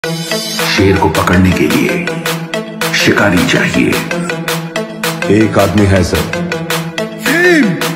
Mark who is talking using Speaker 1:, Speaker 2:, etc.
Speaker 1: शेर को पकड़ने के लिए शिकारी चाहिए।
Speaker 2: एक आदमी है सर।